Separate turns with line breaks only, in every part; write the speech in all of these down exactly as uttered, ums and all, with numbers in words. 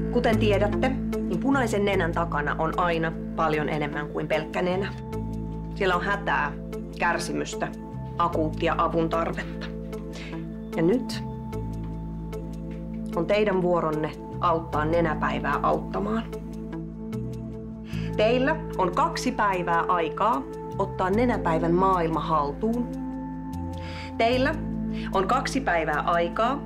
Kuten tiedätte, niin punaisen nenän takana on aina paljon enemmän kuin pelkkä nenä. Siellä on hätää, kärsimystä, akuuttia avun tarvetta. Ja nyt on teidän vuoronne auttaa nenäpäivää auttamaan. Teillä on kaksi päivää aikaa ottaa nenäpäivän maailma haltuun. Teillä on kaksi päivää aikaa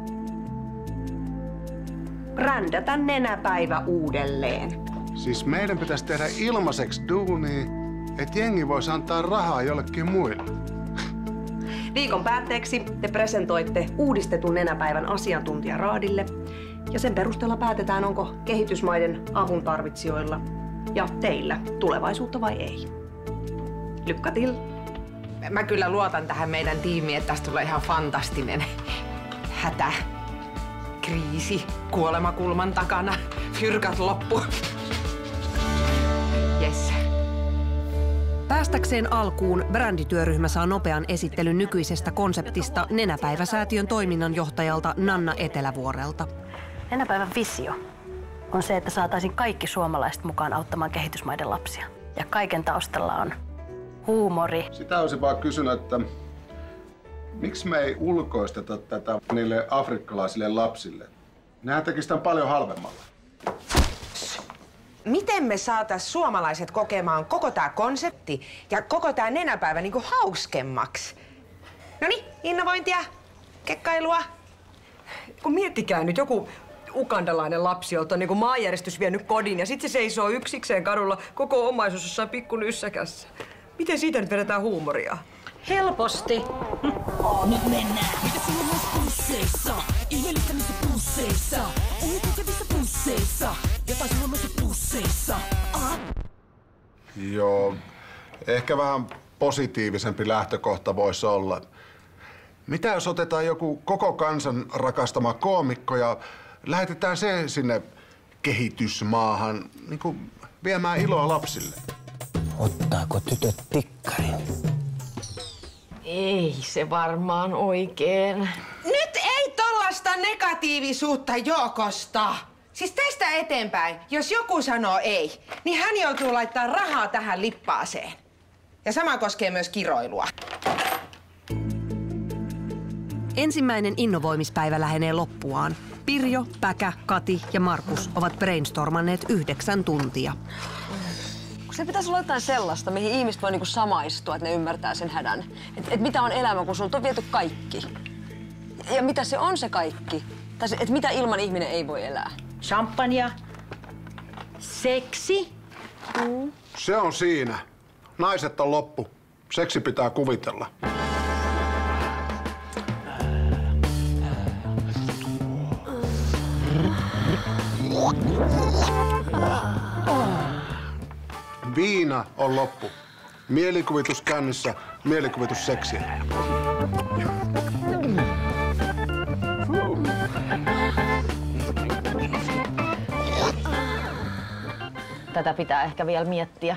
brändätä nenäpäivä uudelleen.
Siis meidän pitäisi tehdä ilmaiseksi duunia, että jengi voisi antaa rahaa jollekin muille.
Viikon päätteeksi te presentoitte uudistetun nenäpäivän asiantuntijaraadille ja sen perusteella päätetään, onko kehitysmaiden avun tarvitsijoilla ja teillä tulevaisuutta vai ei. Lycka till!
Mä kyllä luotan tähän meidän tiimiin, että tästä tulee ihan fantastinen hätä, kriisi, kuolemakulman takana, fyrkat loppu. Yes.
Päästäkseen alkuun brändityöryhmä saa nopean esittelyn nykyisestä konseptista Nenäpäivä-säätiön toiminnanjohtajalta Nanna Etelävuorelta.
Nenäpäivän visio on se, että saataisiin kaikki suomalaiset mukaan auttamaan kehitysmaiden lapsia. Ja kaiken taustalla on huumori.
Sitä olisin vaan kysynyt, että miksi me ei ulkoisteta tätä niille afrikkalaisille lapsille? Nehän tekisivät tämän paljon halvemmalla.
Miten me saatais suomalaiset kokemaan koko tää konsepti ja koko tää nenäpäivä niinku hauskemmaksi? Noniin, innovointia, kekkailua.
Kun miettikää nyt joku ukandalainen lapsi, jolta on niin maanjäristys vienyt kodin ja sitten se seisoo yksikseen kadulla koko omaisuus jossain pikkunyssäkässä. Miten siitä nyt vedetään huumoria?
Helposti.
Nyt mennään. Mitä sulla on pusseissa? Ihmeellistä missä pusseissa? Onko kokevissa pusseissa? Jotain sulla on pusseissa. Aha.
Joo, ehkä vähän positiivisempi lähtökohta voisi olla. Mitä jos otetaan joku koko kansan rakastama koomikko ja lähetetään se sinne kehitysmaahan niin kuin viemään iloa lapsille?
Ottaako tytöt tikkarin?
Ei se varmaan oikein. Nyt ei tollasta negatiivisuutta joukosta. Siis tästä eteenpäin, jos joku sanoo ei, niin hän joutuu laittaa rahaa tähän lippaaseen. Ja sama koskee myös kiroilua.
Ensimmäinen innovoimispäivä lähenee loppuaan. Pirjo, Päkä, Kati ja Markus ovat brainstormanneet yhdeksän tuntia.
Se pitäisi olla jotain sellaista, mihin ihmiset voi niinku samaistua, että ne ymmärtää sen hädän. Että et mitä on elämä, kun sulta on viety kaikki. Ja mitä se on se kaikki. Tai se, että mitä ilman ihminen ei voi elää.
Champagnea, seksi.
Mm. Se on siinä. Naiset on loppu. Seksi pitää kuvitella. Viina on loppu. Mielikuvitus kännissä, mielikuvitus seksiä.
Tätä pitää ehkä vielä miettiä.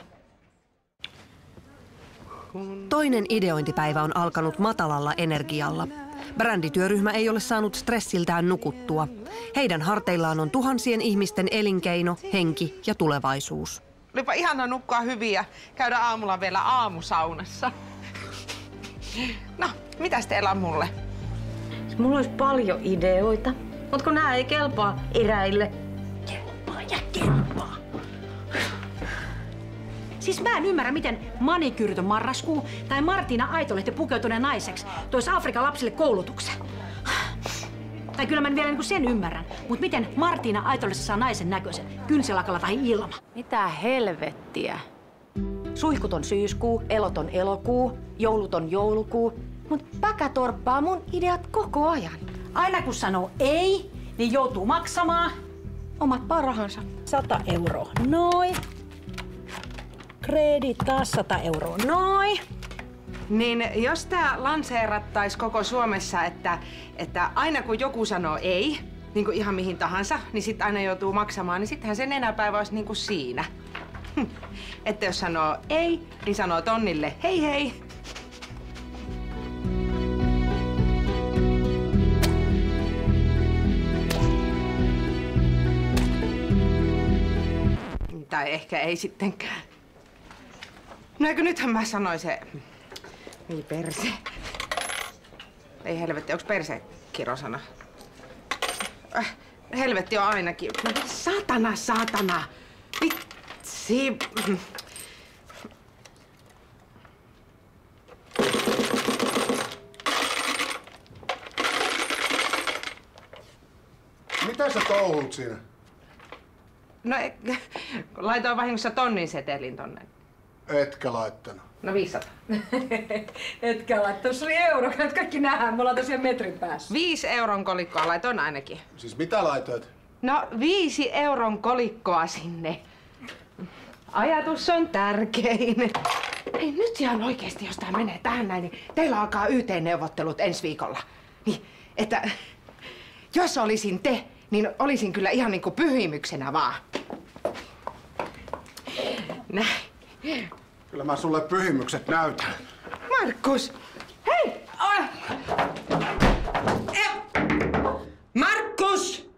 Toinen ideointipäivä on alkanut matalalla energialla. Brändityöryhmä ei ole saanut stressiltään nukuttua. Heidän harteillaan on tuhansien ihmisten elinkeino, henki ja tulevaisuus.
Olipa ihana nukkua hyvin ja käydä aamulla vielä aamusaunassa. No, mitäs teillä on mulle?
Mulla olisi paljon ideoita, mutta kun nää ei kelpaa eräille.
Kelpaa ja kelpaa.
Siis mä en ymmärrä, miten Manikyyrytön marraskuu tai Martina Aitolehti pukeutuneen naiseksi toisi Afrikan lapsille koulutuksen. Tai kyllä mä vielä niin kuin sen ymmärrän, mutta miten Martina Aitolehti saa naisen näköisen, kynsilakalla tai ilma?
Mitä helvettiä? Suihkuton syyskuu, eloton elokuu, jouluton joulukuu. Mut Päkä torppaa mun ideat koko ajan.
Aina kun sanoo ei, niin joutuu maksamaan omat parahansa.
Sata euroa. Noin. Kredi taas sata euroa. Noin.
Niin jos tää lanseerattais koko Suomessa, että, että aina kun joku sanoo ei, niin kuin ihan mihin tahansa, niin sit aina joutuu maksamaan, niin sittenhän sen nenäpäivä olisi niin kuin siinä. Että jos sanoo ei, niin sanoo tonnille hei hei. Tai ehkä ei sittenkään. No eikö nythän mä sanoin se... Ei perse. Ei helvetti, onks perse kirosana? Äh, helvetti on ainakin. No, satana, satana. Vitsi.
Mitä sä touhut siinä?
No, laitoin vahingossa tonnin setelin tonne.
Etkä laittanut.
No viisisataa.
Etkä laittanut, se oli euro, nyt kaikki nähdään, me ollaan tosiaan metrin päässä.
Viisi euron kolikkoa laitoin ainakin.
Siis mitä laitoit?
No viisi euron kolikkoa sinne. Ajatus on tärkein. Hei nyt ihan oikeesti, jos tää menee tähän näin, niin teillä alkaa Y T-neuvottelut ensi viikolla. Niin, että jos olisin te, niin olisin kyllä ihan niinku pyhimyksenä vaan. Näin.
Kyllä mä sulle pyhimykset näytän.
Markus! Hei! Oh. Markus!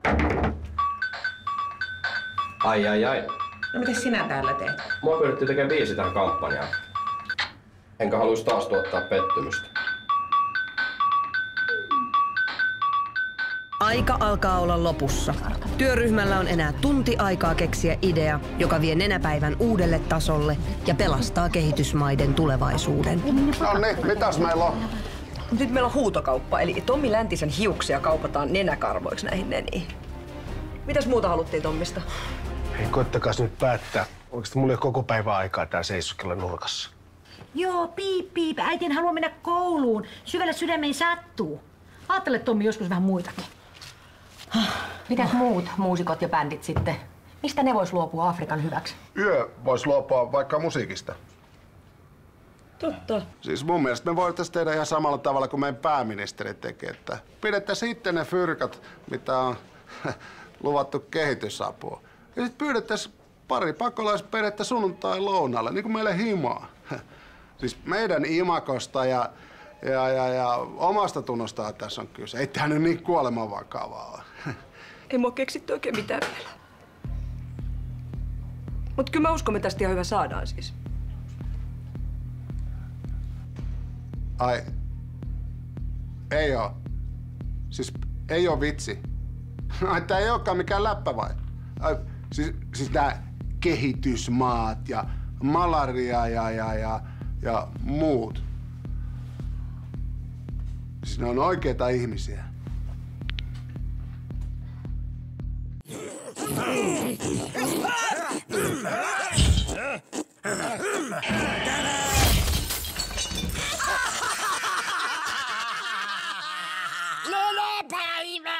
Ai ai ai.
No mitä sinä täällä teet?
Mua pyydettiin tekemään biisi tähän kampanjaan. Enkä haluaisi taas tuottaa pettymystä.
Aika alkaa olla lopussa. Työryhmällä on enää tunti aikaa keksiä idea, joka vie nenäpäivän uudelle tasolle ja pelastaa kehitysmaiden tulevaisuuden.
No niin, mitäs meillä on?
Nyt meillä on huutokauppa, eli Tommi Läntisen hiuksia kaupataan nenäkarvoiksi näihin neniin. Mitäs muuta haluttiin Tommista?
Hei, koittakas nyt päättää. Oikeesti mulla ei ole koko päivän aikaa tää seisoskella nurkassa.
Joo, piip piip. Äiti en halua mennä kouluun. Syvällä sydämeen sattuu. Aattele Tommi joskus vähän muitakin.
Mitäs muut muusikot ja bändit sitten? Mistä ne vois luopua Afrikan hyväksi?
Yö vois luopua vaikka musiikista.
Totta.
Siis mun mielestä me voitaisiin tehdä ihan samalla tavalla kuin meidän pääministeri tekee, että pidettäisiin sitten ne fyrkat, mitä on luvattu kehitysapua. Ja sitten pyydettäisiin pari pakolaisperhettä sunnuntai lounaalle, niin kuin meille himaa. Siis meidän imakosta ja, ja, ja, ja omasta tunnosta tässä on kyse. Ei tää nyt niin kuoleman vakavaa.
Ei mua keksitty oikein mitään vielä. Mut kyllä mä uskon, että tästä ihan hyvä saadaan siis.
Ai, ei oo. Siis ei oo vitsi. Ai, tää ei ookaan mikään läppä vai? Ai, siis, siis nää kehitysmaat ja malaria ja, ja, ja, ja muut. Siis ne on oikeita ihmisiä.
Nenäpäivä!